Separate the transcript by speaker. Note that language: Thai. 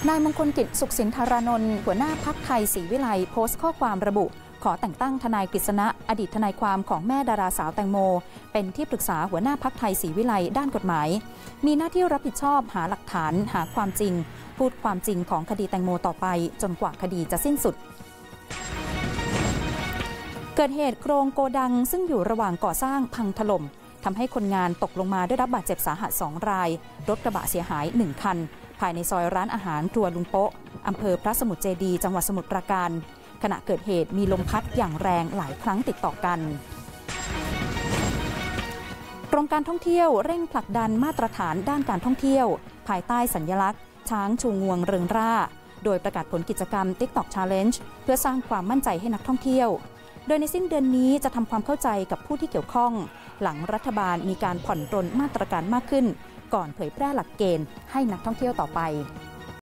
Speaker 1: นายมงคลกิจสุขสินธารานนท์หัวหน้าพรรคไทยศรีวิไลโพสต์ข้อความระบุขอแต่งตั้งทนายกฤษณะอดีตทนายความของแม่ดาราสาวแตงโมเป็นที่ปรึกษาหัวหน้าพรรคไทยศรีวิไลด้านกฎหมายมีหน้าที่รับผิดชอบหาหลักฐานหาความจริงพูดความจริงของคดีแตงโมต่อไปจนกว่าคดีจะสิ้นสุดเกิดเหตุโครงโกดังซึ่งอยู่ระหว่างก่อสร้างพังถล่มทำให้คนงานตกลงมาได้รับบาดเจ็บสาหัส2 รายรถกระบะเสียหาย1 คันภายในซอยร้านอาหารครัวลุงโป๊ะอำเภอพระสมุทรเจดีย์จังหวัดสมุทรปราการขณะเกิดเหตุมีลมพัดอย่างแรงหลายครั้งติดต่อกันกรมการท่องเที่ยวเร่งผลักดันมาตรฐานด้านการท่องเที่ยวภายใต้สัญลักษณ์ช้างชูงวงเริงร่าโดยประกาศผลกิจกรรม TikTok Challenge เพื่อสร้างความมั่นใจให้นักท่องเที่ยวโดยในสิ้นเดือนนี้จะทำความเข้าใจกับผู้ที่เกี่ยวข้องหลังรัฐบาลมีการผ่อนปรนมาตรการมากขึ้นก่อนเผยแพร่หลักเกณฑ์ให้นักท่องเที่ยวต่อไป